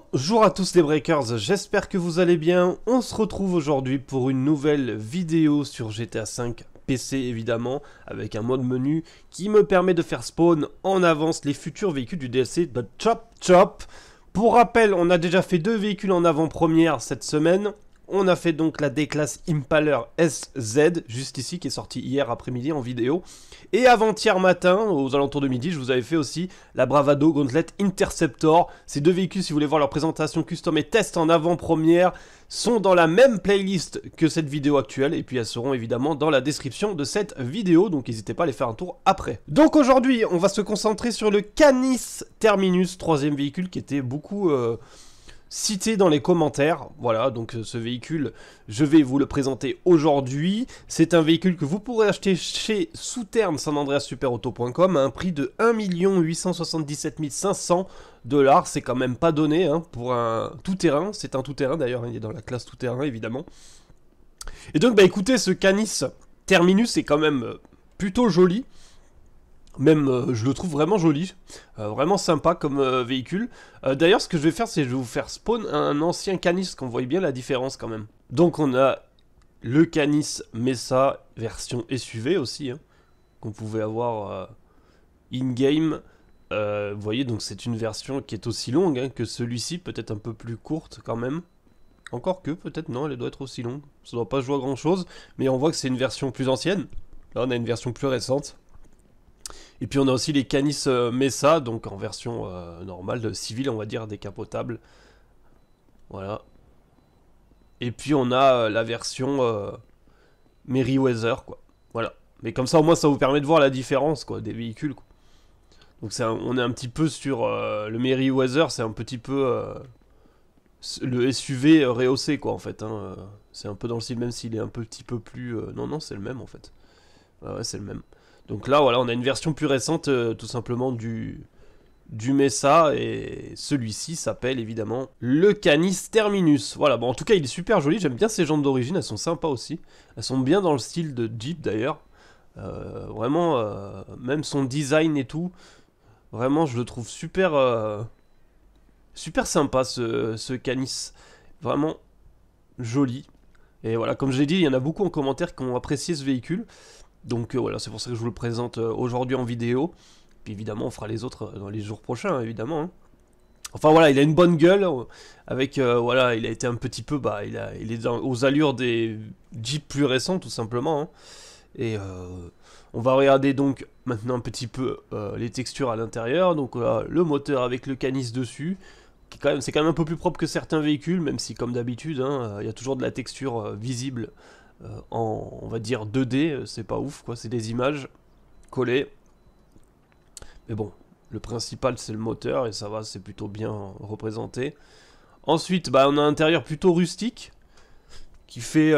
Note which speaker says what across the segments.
Speaker 1: Bonjour à tous les breakers, j'espère que vous allez bien. On se retrouve aujourd'hui pour une nouvelle vidéo sur GTA V PC évidemment, avec un mode menu qui me permet de faire spawn en avance les futurs véhicules du DLC de Chop Chop. Pour rappel, on a déjà fait 2 véhicules en avant-première cette semaine. On a fait donc la D-Class Impaler SZ, juste ici, qui est sortie hier après-midi en vidéo. Et avant-hier matin, aux alentours de midi, je vous avais fait aussi la Bravado Gauntlet Interceptor. Ces 2 véhicules, si vous voulez voir leur présentation custom et test en avant-première, sont dans la même playlist que cette vidéo actuelle. Et puis elles seront évidemment dans la description de cette vidéo, donc n'hésitez pas à les faire un tour après. Donc aujourd'hui, on va se concentrer sur le Canis Terminus, 3e véhicule qui était beaucoup... cité dans les commentaires. Voilà, donc ce véhicule, je vais vous le présenter aujourd'hui. C'est un véhicule que vous pourrez acheter chez Souterrain sanandreassuperauto.com à un prix de 1 877 500 $. C'est quand même pas donné hein, pour un tout-terrain. C'est un tout-terrain d'ailleurs, il est dans la classe tout-terrain évidemment. Et donc, bah écoutez, ce Canis Terminus est quand même plutôt joli. Même, je le trouve vraiment joli, vraiment sympa comme véhicule. D'ailleurs, ce que je vais faire, c'est que je vais vous faire spawn un ancien Canis, qu'on voit bien la différence quand même. Donc on a le Canis Mesa version SUV aussi, hein, qu'on pouvait avoir in-game. Vous voyez, donc c'est une version qui est aussi longue hein, que celui-ci, peut-être un peu plus courte quand même. Encore que, peut-être non, elle doit être aussi longue. Ça doit pas jouer à grand chose, mais on voit que c'est une version plus ancienne. Là, on a une version plus récente. Et puis on a aussi les Canis Mesa, donc en version normale, civile on va dire, décapotable. Voilà. Et puis on a la version Merryweather, quoi. Voilà. Mais comme ça au moins ça vous permet de voir la différence, quoi, des véhicules, quoi. Donc on est un petit peu sur le Merryweather, c'est un petit peu le SUV rehaussé, quoi, en fait. Hein. C'est un peu dans le style, même s'il est un petit peu plus... non, c'est le même, en fait. Ouais, c'est le même. Donc là, voilà, on a une version plus récente, tout simplement, du Mesa, et celui-ci s'appelle, évidemment, le Canis Terminus. Voilà, bon, en tout cas, il est super joli, j'aime bien ces jantes d'origine, elles sont sympas aussi. Elles sont bien dans le style de Jeep, d'ailleurs. Vraiment, même son design et tout, vraiment, je le trouve super, super sympa, ce Canis. Vraiment joli. Et voilà, comme je l'ai dit, il y en a beaucoup en commentaire qui ont apprécié ce véhicule. Donc voilà, c'est pour ça que je vous le présente aujourd'hui en vidéo. Puis évidemment, on fera les autres dans les jours prochains, évidemment. Hein. Enfin voilà, il a une bonne gueule. Avec, voilà, il a été un petit peu... Bah, il est aux allures des Jeeps plus récents, tout simplement. Hein. Et on va regarder donc maintenant un petit peu les textures à l'intérieur. Donc le moteur avec le Canis dessus. C'est quand même un peu plus propre que certains véhicules, même si comme d'habitude, hein, il y a toujours de la texture visible. En, on va dire 2D, c'est pas ouf quoi, c'est des images collées. Mais bon, le principal c'est le moteur et ça va, c'est plutôt bien représenté. Ensuite, bah, on a un intérieur plutôt rustique qui fait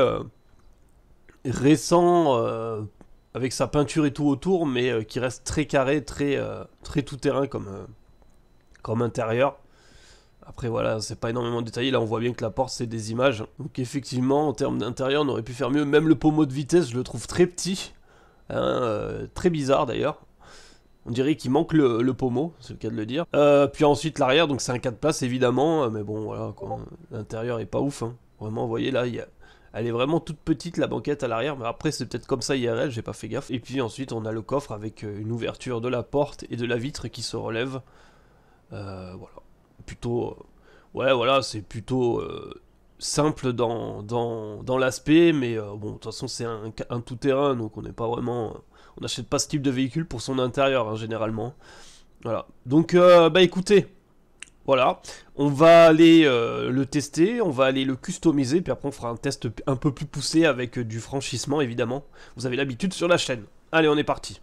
Speaker 1: récent avec sa peinture et tout autour, mais qui reste très carré, très tout-terrain comme intérieur. Après voilà, c'est pas énormément détaillé, là on voit bien que la porte c'est des images. Donc effectivement, en termes d'intérieur, on aurait pu faire mieux. Même le pommeau de vitesse, je le trouve très petit. Hein, très bizarre d'ailleurs. On dirait qu'il manque le pommeau, c'est le cas de le dire. Puis ensuite l'arrière, donc c'est un 4 places évidemment. Mais bon voilà, l'intérieur est pas ouf. Hein. Vraiment, vous voyez là, elle est vraiment toute petite la banquette à l'arrière. Mais après c'est peut-être comme ça IRL, j'ai pas fait gaffe. Et puis ensuite on a le coffre avec une ouverture de la porte et de la vitre qui se relève. Voilà. Plutôt ouais voilà, c'est plutôt simple dans l'aspect, mais bon de toute façon c'est un tout terrain, donc on n'est pas vraiment on n'achète pas ce type de véhicule pour son intérieur hein, généralement. Voilà, donc bah écoutez, voilà, on va aller le tester, on va aller le customiser, puis après on fera un test un peu plus poussé avec du franchissement évidemment. Vous avez l'habitude sur la chaîne. Allez, on est parti.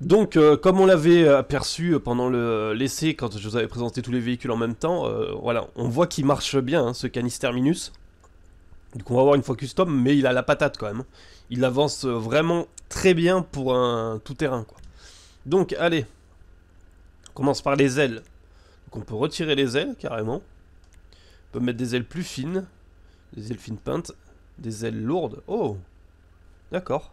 Speaker 1: Donc, comme on l'avait aperçu pendant l'essai, quand je vous avais présenté tous les véhicules en même temps, voilà, on voit qu'il marche bien, hein, ce Canis Terminus. Donc on va avoir une fois custom, mais il a la patate quand même. Il avance vraiment très bien pour un tout-terrain, quoi. Donc, allez, on commence par les ailes. Donc on peut retirer les ailes, carrément. On peut mettre des ailes plus fines, des ailes fines peintes, des ailes lourdes. Oh, d'accord.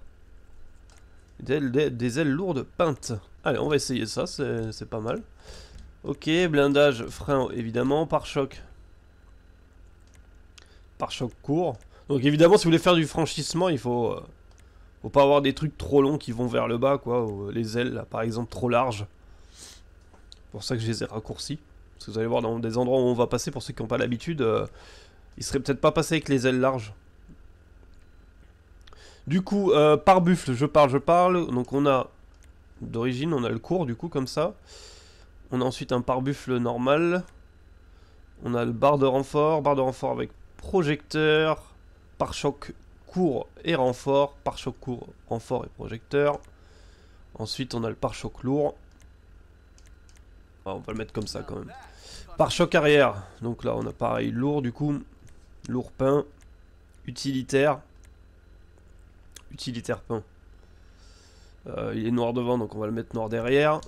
Speaker 1: Des ailes lourdes peintes. Allez, on va essayer ça, c'est pas mal. Ok, blindage, frein évidemment, pare-choc. Pare-choc court. Donc évidemment, si vous voulez faire du franchissement, il faut pas avoir des trucs trop longs qui vont vers le bas, quoi. Ou les ailes, là, par exemple, trop larges. C'est pour ça que je les ai raccourcis. Parce que vous allez voir dans des endroits où on va passer, pour ceux qui n'ont pas l'habitude, ils seraient peut-être pas passés avec les ailes larges. Du coup, pare-buffle, je parle. Donc on a, d'origine, on a le court, du coup, comme ça. On a ensuite un pare-buffle normal. On a le barre de renfort avec projecteur, pare-choc court et renfort, pare-choc court, renfort et projecteur. Ensuite, on a le pare-choc lourd. Ah, on va le mettre comme ça quand même. Pare-choc arrière. Donc là, on a pareil lourd, du coup. Lourd peint. Utilitaire. Utilitaire peint. Il est noir devant, donc on va le mettre noir derrière.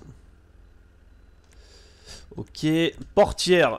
Speaker 1: Ok. Portière.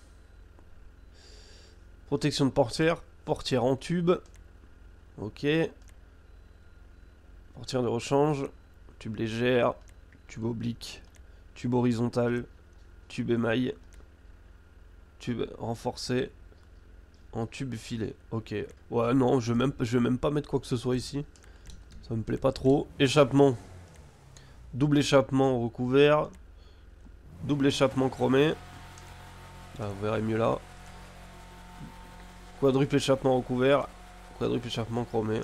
Speaker 1: Protection de portière. Portière en tube. Ok. Portière de rechange. Tube légère. Tube oblique. Tube horizontal. Tube émail. Tube renforcé. En tube filet. Ok. Ouais, non, je vais même pas mettre quoi que ce soit ici. Ça me plaît pas trop. Échappement. Double échappement recouvert. Double échappement chromé. Ah, vous verrez mieux là. Quadruple échappement recouvert. Quadruple échappement chromé.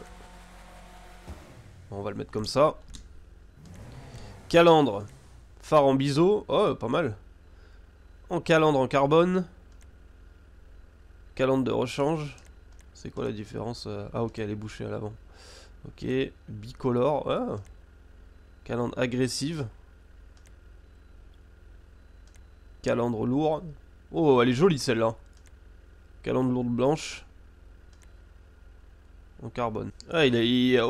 Speaker 1: On va le mettre comme ça. Calandre. Phare en biseau. Oh, pas mal. En calandre en carbone. Calandre de rechange. C'est quoi la différence? Ah, ok, elle est bouchée à l'avant. Ok. Bicolore. Ah. Calandre agressive. Calandre lourd. Oh, elle est jolie celle-là. Calandre lourde blanche. En carbone. Ah, il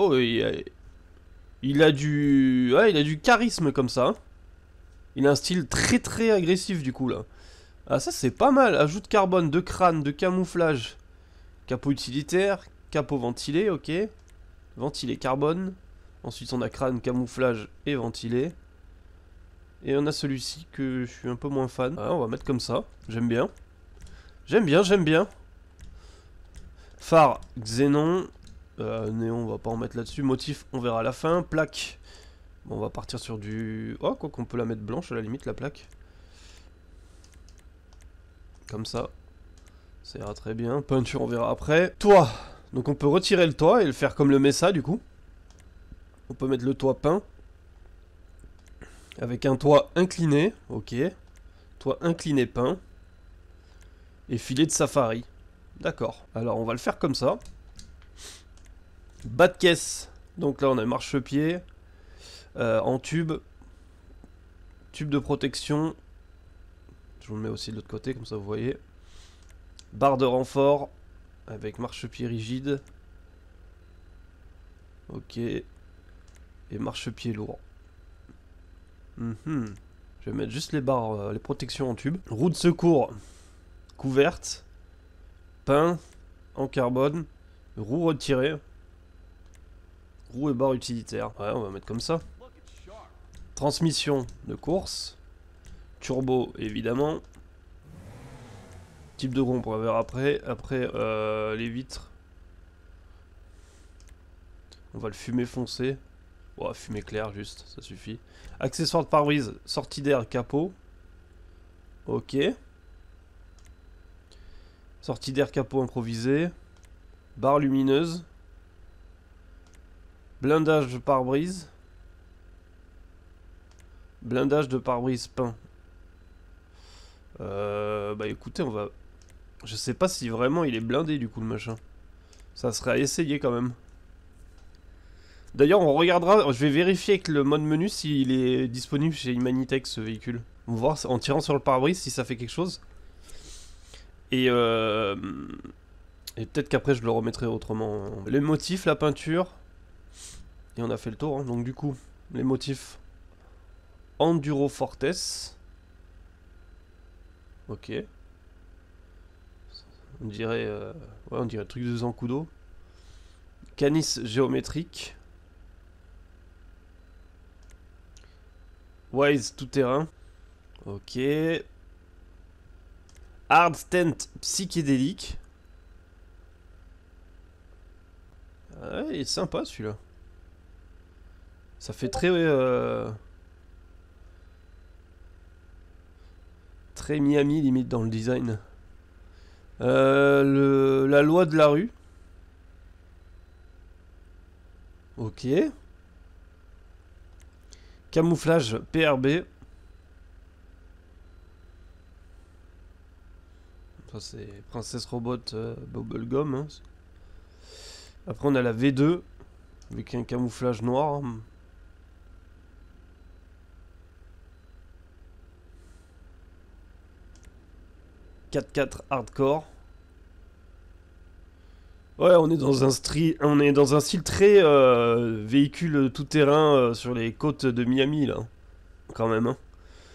Speaker 1: a du charisme comme ça. Hein. Il a un style très très agressif du coup là. Ah, ça c'est pas mal. Ajout de carbone, de crâne, de camouflage. Capot utilitaire. Capot ventilé, ok. Ventilé carbone. Ensuite on a crâne, camouflage et ventilé. Et on a celui-ci que je suis un peu moins fan. Ah, on va mettre comme ça. J'aime bien. J'aime bien. Phare, xénon. Néon, on va pas en mettre là-dessus. Motif, on verra à la fin. Plaque. Bon, on va partir sur du... Oh, quoi qu'on peut la mettre blanche à la limite, la plaque. Comme ça. Ça ira très bien. Peinture, on verra après. Toit. Donc on peut retirer le toit et le faire comme le Mesa, du coup. On peut mettre le toit peint. Avec un toit incliné. Ok. Toit incliné peint. Et filet de safari. D'accord. Alors on va le faire comme ça. Bas de caisse. Donc là on a marchepied. En tube. Tube de protection. Je vous le mets aussi de l'autre côté, comme ça vous voyez. Barre de renfort. Avec marchepied rigide. Ok. Et marchepied lourd. Je vais mettre juste les barres, les protections en tube. Roue de secours. Couverte. Peint. En carbone. Roue retirée. Roue et barre utilitaire. Ouais, on va mettre comme ça. Transmission de course. Turbo, évidemment. Type de roue, on pourra voir après. Après, les vitres. On va le fumer foncé. Bon, fumer clair, juste, ça suffit. Accessoire de pare-brise, sortie d'air, capot. Ok. Sortie d'air, capot improvisé. Barre lumineuse. Blindage de pare-brise. Blindage de pare-brise peint. Bah écoutez, on va... Je sais pas si vraiment il est blindé du coup le machin. Ça serait à essayer quand même. D'ailleurs, on regardera, je vais vérifier avec le mode menu s'il est disponible chez Humanitech ce véhicule. On va voir en tirant sur le pare-brise si ça fait quelque chose. Et peut-être qu'après je le remettrai autrement. Les motifs, la peinture. Et on a fait le tour, hein. Donc du coup, les motifs Enduro Fortes. Ok. On dirait, ouais, on dirait truc de Zancudo. Canis géométrique. Wise tout terrain. Ok. Hard Stent psychédélique. Ouais, il est sympa celui-là. Ça fait très... très Miami limite dans le design. La loi de la rue. Ok. Camouflage PRB. Ça c'est Princesse Robot Bubblegum. Hein. Après on a la V2 avec un camouflage noir. 4x4 hardcore. Ouais, on est dans un style très véhicule tout terrain sur les côtes de Miami là, quand même. Hein.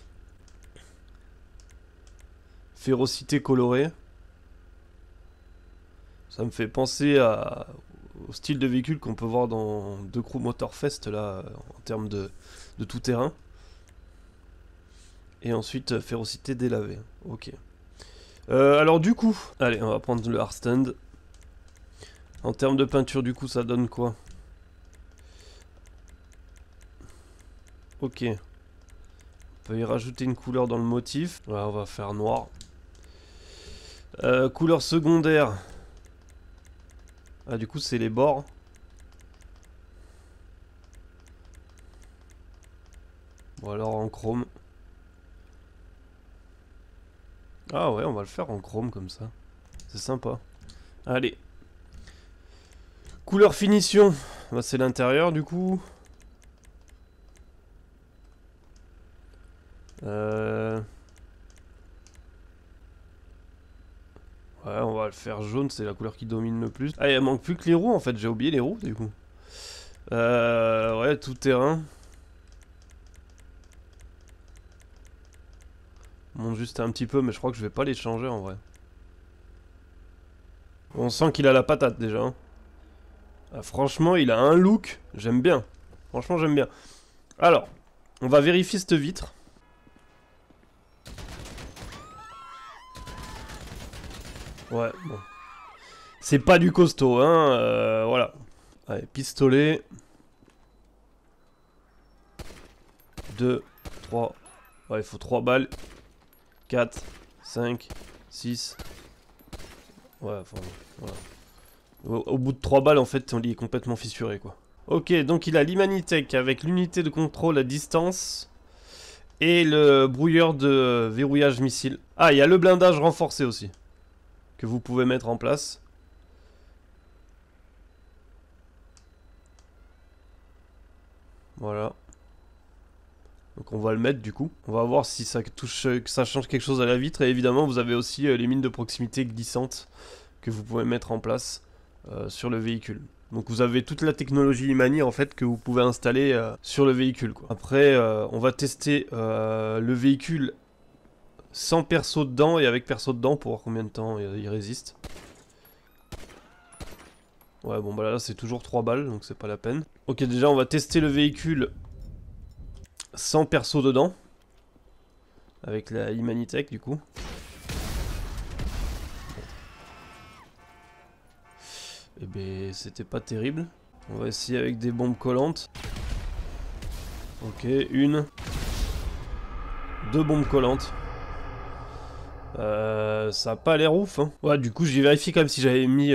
Speaker 1: Férocité colorée. Ça me fait penser au style de véhicule qu'on peut voir dans The Crew Motorfest là, en termes de tout terrain. Et ensuite férocité délavée. Ok. Alors du coup, allez, on va prendre le hardstand. En termes de peinture, du coup, ça donne quoi? Ok. On peut y rajouter une couleur dans le motif. Ouais, on va faire noir. Couleur secondaire. Ah, du coup, c'est les bords. Bon, alors en chrome. Ah ouais, on va le faire en chrome comme ça. C'est sympa. Allez. Couleur finition. Bah, c'est l'intérieur du coup. Ouais, on va le faire jaune, c'est la couleur qui domine le plus. Ah, il manque plus que les roues en fait, j'ai oublié les roues du coup. Ouais, tout terrain. On monte juste un petit peu, mais je crois que je vais pas les changer en vrai. On sent qu'il a la patate déjà. Hein. Ah, franchement, il a un look, j'aime bien. Franchement, j'aime bien. Alors, on va vérifier cette vitre. Ouais, bon. C'est pas du costaud, hein, voilà. Allez, pistolet. 2, 3. Ouais, il faut 3 balles. 4, 5, 6. Ouais, enfin, voilà. Au bout de 3 balles, en fait, on est complètement fissuré, quoi. Ok, donc il a l'Humanitech avec l'unité de contrôle à distance et le brouilleur de verrouillage missile. Ah, il y a le blindage renforcé aussi, que vous pouvez mettre en place. Voilà. Donc on va le mettre du coup. On va voir si ça touche, que ça change quelque chose à la vitre. Et évidemment, vous avez aussi les mines de proximité glissantes que vous pouvez mettre en place sur le véhicule. Donc vous avez toute la technologie Imani en fait que vous pouvez installer sur le véhicule. Quoi. Après, on va tester le véhicule sans perso dedans et avec perso dedans pour voir combien de temps il résiste. Ouais, bon bah là c'est toujours 3 balles, donc c'est pas la peine. Ok, déjà on va tester le véhicule sans perso dedans. Avec la Humanitech du coup. Et ben c'était pas terrible. On va essayer avec des bombes collantes. Ok, 1. 2 bombes collantes. Ça a pas l'air ouf hein. Ouais, du coup j'ai vérifié quand même si j'avais mis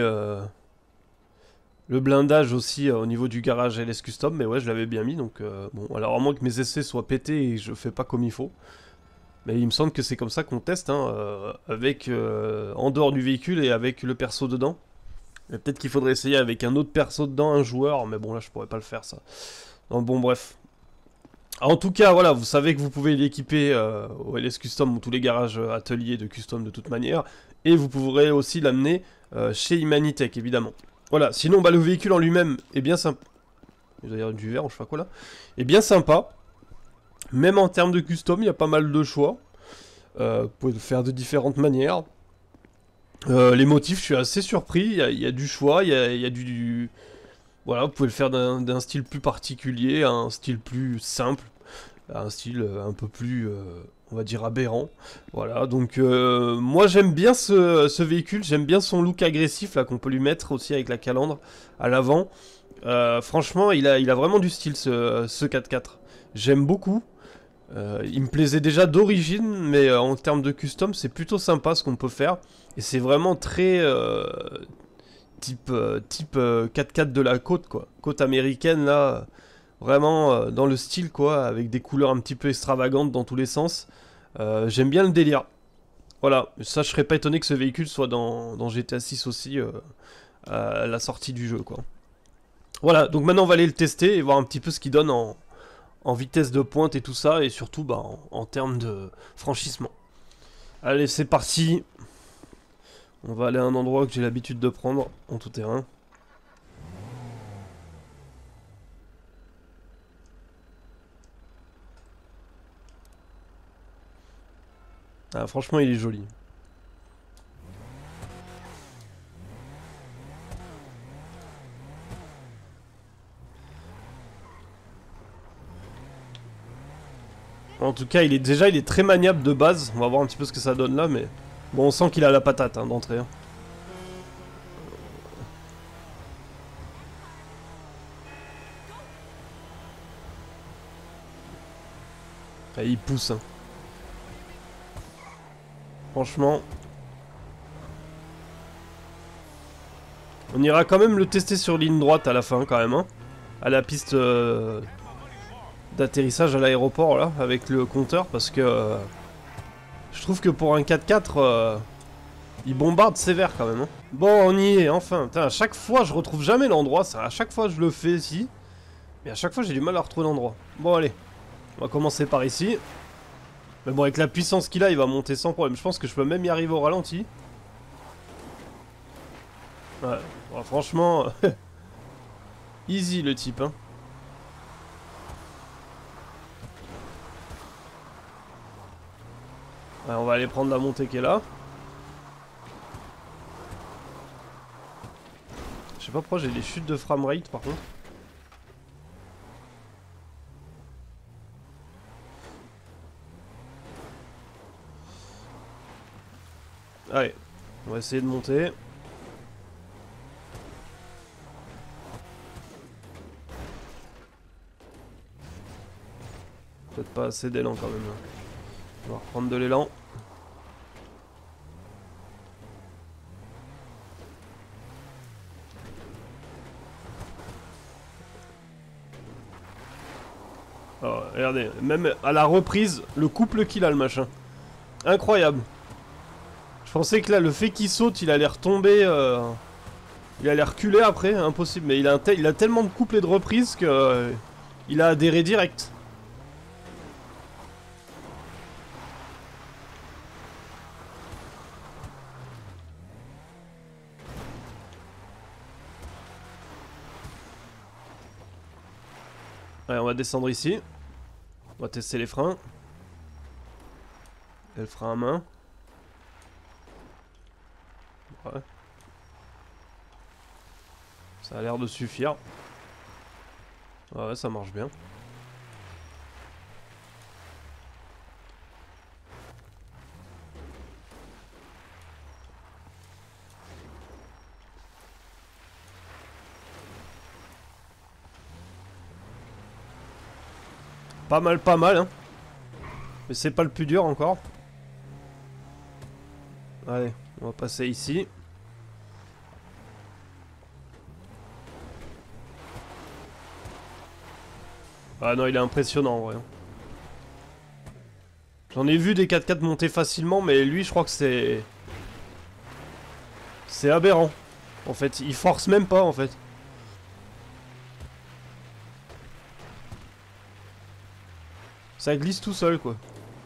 Speaker 1: le blindage aussi au niveau du garage LS Custom. Mais ouais, je l'avais bien mis donc bon, alors à moins que mes essais soient pétés et que je fais pas comme il faut. Mais il me semble que c'est comme ça qu'on teste hein, avec en dehors du véhicule et avec le perso dedans. Peut-être qu'il faudrait essayer avec un autre perso dedans, un joueur, mais bon là je pourrais pas le faire ça. Donc bon bref. En tout cas voilà, vous savez que vous pouvez l'équiper au LS Custom ou tous les garages ateliers de custom de toute manière. Et vous pourrez aussi l'amener chez Humanitech évidemment. Voilà, sinon bah, le véhicule en lui-même est bien sympa. D'ailleurs du verre ou je sais pas quoi là. Est bien sympa. Même en termes de custom, il y a pas mal de choix. Vous pouvez le faire de différentes manières. Les motifs, je suis assez surpris. Il y a du choix, il y a du... Voilà, vous pouvez le faire d'un style plus particulier, à un style plus simple, à un style un peu plus, on va dire, aberrant. Voilà, donc moi j'aime bien ce véhicule, j'aime bien son look agressif, là, qu'on peut lui mettre aussi avec la calandre à l'avant. Franchement, il a vraiment du style, ce 4x4. J'aime beaucoup. Il me plaisait déjà d'origine, mais en termes de custom, c'est plutôt sympa ce qu'on peut faire. Et c'est vraiment très type 4x4 de la côte, quoi. Côte américaine, là, vraiment dans le style, quoi, avec des couleurs un petit peu extravagantes dans tous les sens. J'aime bien le délire. Voilà, ça, je serais pas étonné que ce véhicule soit dans GTA 6 aussi, à la sortie du jeu, quoi. Voilà, donc maintenant on va aller le tester et voir un petit peu ce qu'il donne en vitesse de pointe et tout ça, et surtout bah, en termes de franchissement. Allez, c'est parti. On va aller à un endroit que j'ai l'habitude de prendre en tout terrain. Ah, franchement, il est joli. En tout cas, il est très maniable de base. On va voir un petit peu ce que ça donne là, mais... Bon, on sent qu'il a la patate hein, d'entrée. Hein. Ah, il pousse. Hein. Franchement... On ira quand même le tester sur ligne droite à la fin, quand même. Hein. À la piste d'atterrissage à l'aéroport, là, avec le compteur, parce que... je trouve que pour un 4x4... il bombarde sévère quand même. Hein. Bon, on y est, enfin. Putain, à chaque fois, je retrouve jamais l'endroit. À chaque fois, je le fais ici. Mais à chaque fois, j'ai du mal à retrouver l'endroit. Bon, allez. On va commencer par ici. Mais bon, avec la puissance qu'il a, il va monter sans problème. Je pense que je peux même y arriver au ralenti. Ouais, bon, franchement... easy, le type, hein. Ouais, on va aller prendre la montée qui est là. Je sais pas pourquoi j'ai des chutes de framerate par contre. Allez, on va essayer de monter. Peut-être pas assez d'élan quand même. On va reprendre de l'élan. Oh, regardez, même à la reprise, le couple qu'il a le machin. Incroyable. Je pensais que là, le fait qu'il saute, il allait retomber... il allait reculer après, impossible. Mais il a tellement de couples et de reprises que... il a adhéré direct. Allez, on va descendre ici. On va tester les freins. Et le frein à main. Ouais. Ça a l'air de suffire. Ouais, ça marche bien. Pas mal, hein. Mais c'est pas le plus dur encore. Allez, on va passer ici. Ah non, il est impressionnant en vrai. J'en ai vu des 4x4 monter facilement, mais lui, je crois que c'est... c'est aberrant. En fait, il force même pas en fait. Ça glisse tout seul quoi.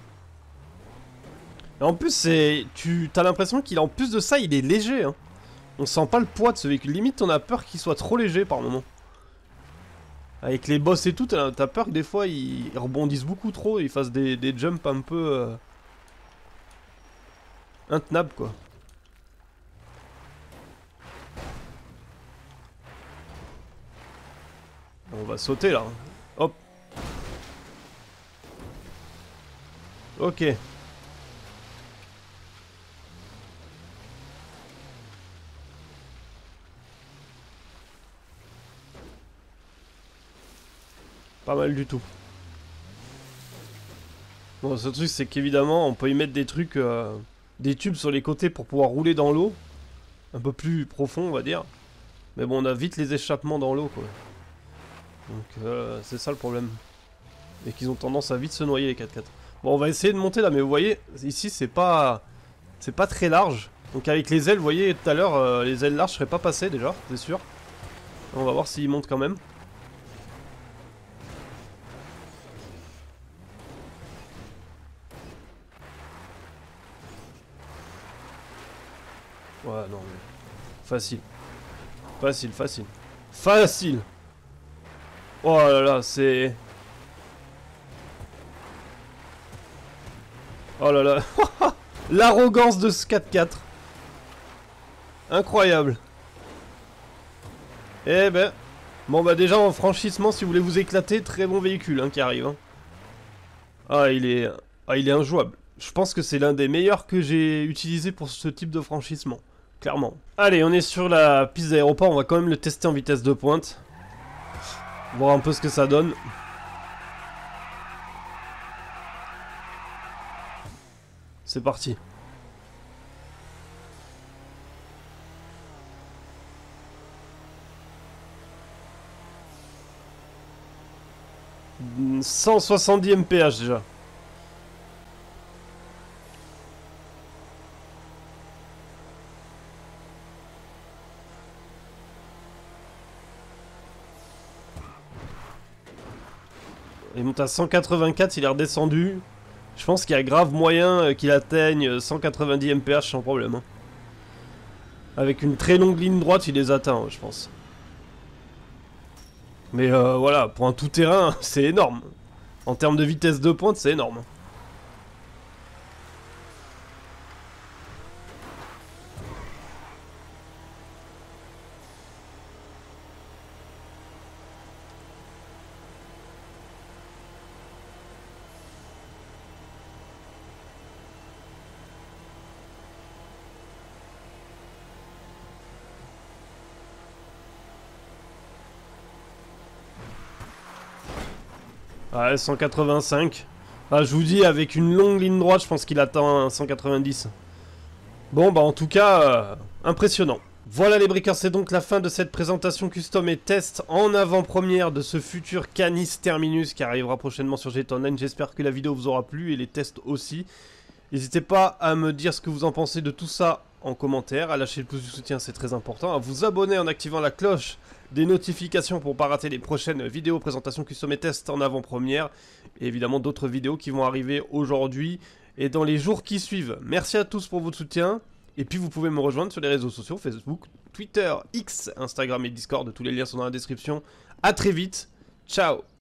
Speaker 1: Et en plus c'est... T'as l'impression qu'il en plus de ça il est léger hein. On sent pas le poids de ce véhicule. Limite on a peur qu'il soit trop léger par moment. Avec les boss et tout, t'as peur que des fois ils rebondissent beaucoup trop et ils fassent des jumps un peu... intenables quoi. On va sauter là. Hop. Ok. Pas mal du tout. Bon, ce truc c'est qu'évidemment on peut y mettre des trucs, des tubes sur les côtés pour pouvoir rouler dans l'eau. Un peu plus profond on va dire. Mais bon on a vite les échappements dans l'eau quoi. Donc c'est ça le problème. Et qu'ils ont tendance à vite se noyer les 4x4. Bon on va essayer de monter là mais vous voyez ici c'est pas très large. Donc avec les ailes vous voyez tout à l'heure les ailes larges seraient pas passées déjà c'est sûr. On va voir s'ils montent quand même. Ouais, non, mais... Facile. Facile, facile. Facile. Oh là là, c'est... Oh là là. L'arrogance de ce 4x4. Incroyable. Eh ben... Bon bah déjà en franchissement, si vous voulez vous éclater, très bon véhicule hein, qui arrive. Hein. Ah, il est injouable. Je pense que c'est l'un des meilleurs que j'ai utilisé pour ce type de franchissement. Clairement. Allez, on est sur la piste d'aéroport, on va quand même le tester en vitesse de pointe. Voir un peu ce que ça donne. C'est parti. « 170 mph déjà. » Il monte à 184, il est redescendu. Je pense qu'il y a grave moyen qu'il atteigne 190 mph sans problème. Hein. Avec une très longue ligne droite, il les atteint, je pense. Mais voilà, pour un tout-terrain, c'est énorme. En termes de vitesse de pointe, c'est énorme. Ouais, 185. Ah, je vous dis, avec une longue ligne droite, je pense qu'il atteint 190. Bon, bah en tout cas, impressionnant. Voilà les briqueurs, c'est donc la fin de cette présentation custom et test en avant-première de ce futur Canis Terminus qui arrivera prochainement sur GTA Online. J'espère que la vidéo vous aura plu et les tests aussi. N'hésitez pas à me dire ce que vous en pensez de tout ça en commentaire, à lâcher le pouce du soutien, c'est très important, à vous abonner en activant la cloche des notifications pour ne pas rater les prochaines vidéos, présentations custom et tests en avant-première, et évidemment d'autres vidéos qui vont arriver aujourd'hui et dans les jours qui suivent. Merci à tous pour votre soutien, et puis vous pouvez me rejoindre sur les réseaux sociaux, Facebook, Twitter, X, Instagram et Discord, tous les liens sont dans la description. À très vite, ciao.